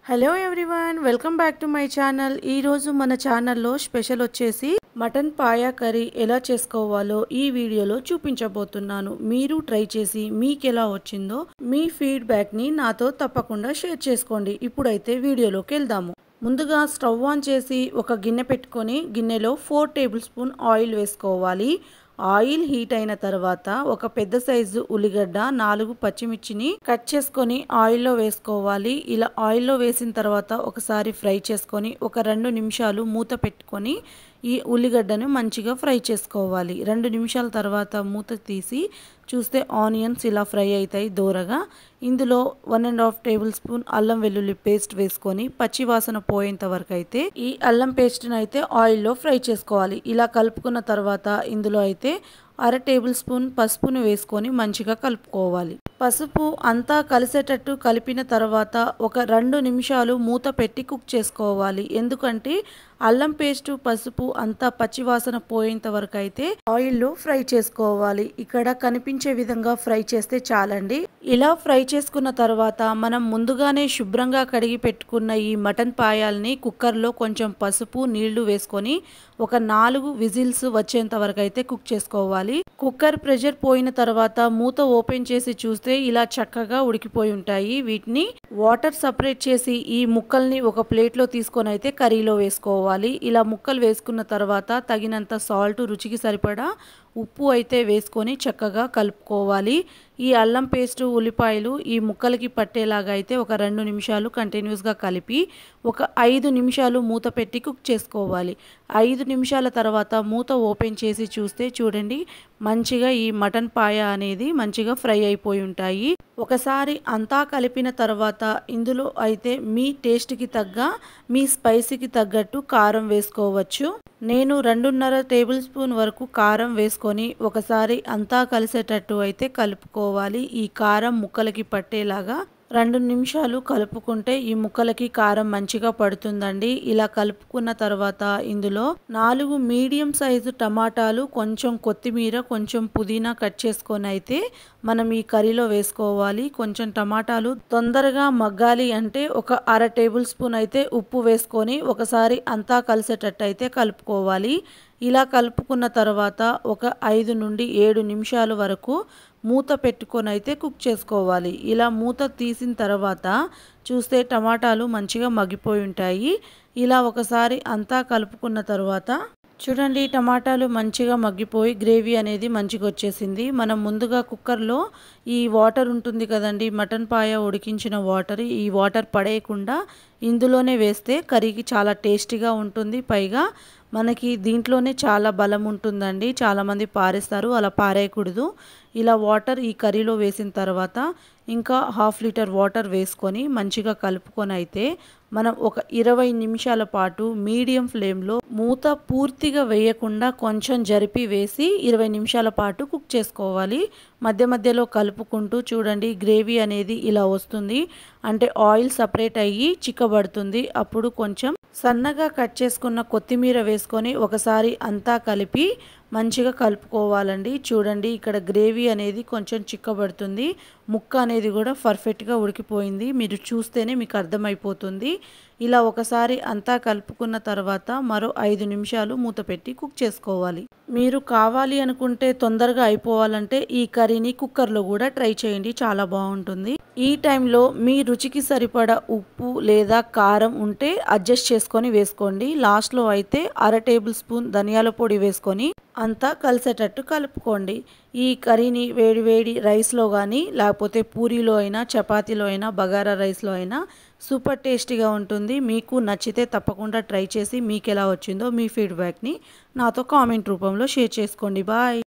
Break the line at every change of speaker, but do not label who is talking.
Hello everyone, welcome back to my channel. ఈరోజు మన ఛానల్లో స్పెషల్ వచ్చేసి మటన్ పాయా కర్రీ ఎలా చేసుకోవాలో ఈ వీడియోలో చూపించబోతున్నాను. మీరు ట్రై చేసి మీకు ఎలా వచ్చిందో మీ ఫీడ్బ్యాక్ని నాతో తప్పకుండా షేర్ చేసుకోండి. ఇప్పుడైతే వీడియోలోకి వెళ్దాము. ముందుగా స్టవ్ ఆన్ చేసి ఒక గిన్నె పెట్టుకొని గిన్నెలో 4 టేబుల్ స్పూన్ ఆయిల్ వేసుకోవాలి. ఆయిల్ హీట్ అయిన తర్వాత ఒక పెద్ద సైజు ఉల్లిగడ్డ 4 పచ్చిమిర్చిని కట్ చేసుకొని ఆయిల్లో వేసుకోవాలి. ఇలా ఆయిల్లో వేసిన తర్వాత ఒకసారి ఫ్రై చేసుకొని ఒక 2 నిమిషాలు మూత పెట్టుకొని ఈ ఉల్లిగడ్డను మంచిగా ఫ్రై చేసుకోవాలి. 2 నిమిషాల తర్వాత మూత తీసి చూస్తే ఆనియన్స్ ఇలా ఫ్రై అవుతాయి దూరగా. ఇందులో 1.5 టేబుల్ స్పూన్ అల్లం వెల్లుల్లి పేస్ట్ వేసుకొని పచ్చి వాసన పోయేంత వరకు అయితే ఈ అల్లం పేస్ట్ని అయితే ఆయిల్లో ఫ్రై చేసుకోవాలి. ఇలా కలుపుకున్న తర్వాత ఇందులో అయితే 1/2 టేబుల్ స్పూన్ పసుపును వేసుకొని మంచిగా కలుపుకోవాలి. పసుపు అంతా కలిసేటట్టు కలిపిన తర్వాత ఒక 2 నిమిషాలు మూత పెట్టి కుక్ చేసుకోవాలి. ఎందుకంటే అల్లం పేస్టు పసుపు అంతా పచ్చివాసన పోయేంత వరకు అయితే ఆయిల్లో ఫ్రై చేసుకోవాలి. ఇక్కడ కనిపించే విధంగా ఫ్రై చేస్తే చాలండి. ఇలా ఫ్రై చేసుకున్న తర్వాత మనం ముందుగానే శుభ్రంగా కడిగి పెట్టుకున్న ఈ మటన్ పాయాల్ని కుక్కర్లో కొంచెం పసుపు నీళ్లు వేసుకొని ఒక 4 విజిల్స్ వచ్చేంత వరకు అయితే కుక్ చేసుకోవాలి. కుక్కర్ ప్రెషర్ పోయిన తర్వాత మూత ఓపెన్ చేసి చూస్తే ఇలా చక్కగా ఉడికిపోయి ఉంటాయి. వీటిని వాటర్ సపరేట్ చేసి ఈ ముక్కల్ని ఒక ప్లేట్లో తీసుకొని అయితే కర్రీలో వేసుకోవాలి. ఇలా ముక్కలు వేసుకున్న తర్వాత తగినంత సాల్ట్, రుచికి సరిపడా ఉప్పు అయితే వేసుకొని చక్కగా కలుపుకోవాలి. ఈ అల్లం పేస్టు ఉల్లిపాయలు ఈ ముక్కలకి పట్టేలాగా అయితే ఒక 2 నిమిషాలు కంటిన్యూస్గా కలిపి ఒక 5 నిమిషాలు మూత పెట్టి కుక్ చేసుకోవాలి. 5 నిమిషాల తర్వాత మూత ఓపెన్ చేసి చూస్తే చూడండి మంచిగా ఈ మటన్ పాయ అనేది మంచిగా ఫ్రై అయిపోయి ఉంటాయి. ఒకసారి అంతా కలిపిన తర్వాత ఇందులో అయితే మీ టేస్ట్కి తగ్గ మీ స్పైసీకి తగ్గట్టు కారం వేసుకోవచ్చు. నేను 2.5 టేబుల్ స్పూన్ వరకు కారం వేసుకొని ఒకసారి అంతా కలిసేటట్టు అయితే కలుపుకోవాలి. ఈ కారం ముక్కలకి పట్టేలాగా 2 నిమిషాలు కలుపుకుంటే ఈ ముక్కలకి కారం మంచిగా పడుతుందండి. ఇలా కలుపుకున్న తర్వాత ఇందులో 4 మీడియం సైజు టమాటాలు, కొంచెం కొత్తిమీర, కొంచెం పుదీనా కట్ చేసుకొని అయితే మనం ఈ కర్రీలో వేసుకోవాలి. కొంచెం టమాటాలు తొందరగా మగ్గాలి అంటే ఒక 1/2 టేబుల్ స్పూన్ అయితే ఉప్పు వేసుకొని ఒకసారి అంతా కలిసేటట్టు అయితే కలుపుకోవాలి. ఇలా కలుపుకున్న తర్వాత ఒక 5 నుండి 7 నిమిషాల వరకు మూత పెట్టుకొని అయితే కుక్ చేసుకోవాలి. ఇలా మూత తీసిన తర్వాత చూస్తే టమాటాలు మంచిగా మగ్గిపోయి ఉంటాయి. ఇలా ఒకసారి అంతా కలుపుకున్న తర్వాత చూడండి టమాటాలు మంచిగా మగ్గిపోయి గ్రేవీ అనేది మంచిగా వచ్చేసింది. మనం ముందుగా కుక్కర్లో ఈ వాటర్ ఉంటుంది కదండి, మటన్ పాయ ఉడికించిన వాటర్, ఈ వాటర్ పడేయకుండా ఇందులోనే వేస్తే కర్రీకి చాలా టేస్టీగా ఉంటుంది. పైగా మనకి దీంట్లోనే చాలా బలం ఉంటుందండి. చాలామంది పారేస్తారు, అలా పారేయకూడదు. ఇలా వాటర్ ఈ కర్రీలో వేసిన తర్వాత ఇంకా 1/2 లీటర్ వాటర్ వేసుకొని మంచిగా కలుపుకొని అయితే మనం ఒక 20 నిమిషాల పాటు మీడియం ఫ్లేమ్లో మూత పూర్తిగా వేయకుండా కొంచెం జరిపి వేసి 20 నిమిషాల పాటు కుక్ చేసుకోవాలి. మధ్య మధ్యలో కలుపుకుంటూ చూడండి గ్రేవీ అనేది ఇలా వస్తుంది అంటే ఆయిల్ సపరేట్ అయ్యి చిక్కబడుతుంది. అప్పుడు కొంచెం సన్నగా కట్ చేసుకున్న కొత్తిమీర వేసుకొని ఒకసారి అంతా కలిపి మంచిగా కలుపుకోవాలండి. చూడండి ఇక్కడ గ్రేవీ అనేది కొంచెం చిక్కబడుతుంది, ముక్క అనేది కూడా పర్ఫెక్ట్గా ఉడికిపోయింది. మీరు చూస్తేనే మీకు అర్థమైపోతుంది. ఇలా ఒకసారి అంతా కలుపుకున్న తర్వాత మరో 5 నిమిషాలు మూత పెట్టి కుక్ చేసుకోవాలి. మీరు కావాలి అనుకుంటే తొందరగా అయిపోవాలంటే ఈ కర్రీని కుక్కర్లో కూడా ట్రై చేయండి, చాలా బాగుంటుంది. ఈ టైంలో మీ రుచికి సరిపడా ఉప్పు లేదా కారం ఉంటే అడ్జస్ట్ చేసుకొని వేసుకోండి. లాస్ట్లో అయితే 1/2 టేబుల్ స్పూన్ ధనియాల పొడి వేసుకొని అంతా కలిసేటట్టు కలుపుకోండి. ఈ కర్రీని వేడి వేడి రైస్లో కానీ లేకపోతే పూరీలో అయినా, చపాతీలో అయినా, బగారా రైస్లో అయినా సూపర్ టేస్టీగా ఉంటుంది. మీకు నచ్చితే తప్పకుండా ట్రై చేసి మీకు ఎలా వచ్చిందో మీ ఫీడ్బ్యాక్ని నాతో కామెంట్ రూపంలో షేర్ చేసుకోండి. బాయ్.